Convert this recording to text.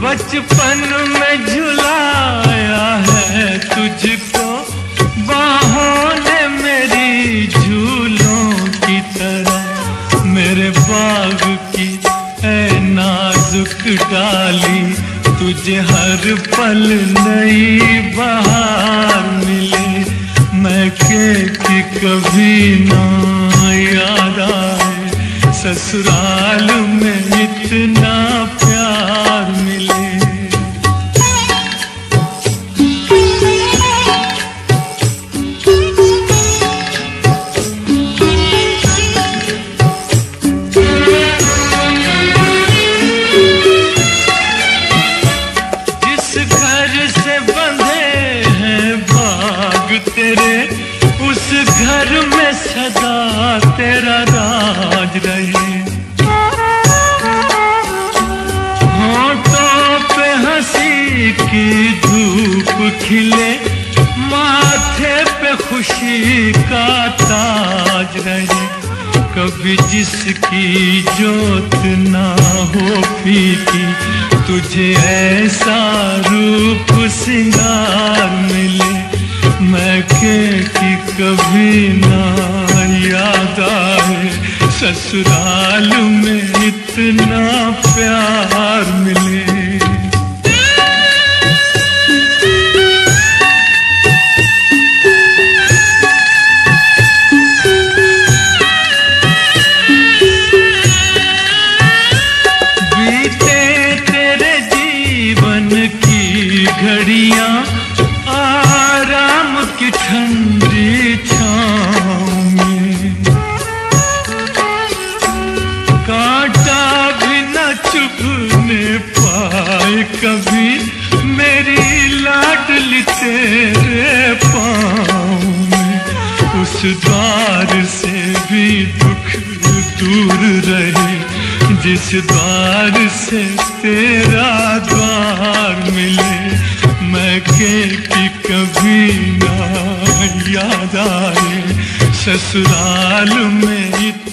बचपन में झुलाया है तुझको बाहों ने मेरी झूलों की तरह, मेरे बाग की ऐ नाजुक डाली, तुझे हर पल नई बहार मिले, मैं कि कभी ना याद आए, ससुराल में इतना प्यार मिले। जिस घर से बंधे हैं बाग तेरे, उस घर में सदा तेरा राज रहे। होठों पे हंसी की धूप खिले, माथे पे खुशी का ताज रहे। कभी जिसकी जोत ना हो फीकी, तुझे ऐसा रूप सिंगार मिले, मैं कि कभी ना याद आए, ससुराल में इतना प्यार मिले। बीते तेरे जीवन की घड़ियां आराम की ठंडी छाँव में, कांटा भी न चुभने पाए कभी, मेरी लाडली तेरे पाँव में। उस द्वार से भी दुख दूर रहे, जिस द्वार से तेरा द्वार मिले, मैं कि कभी ना याद आए, ससुराल में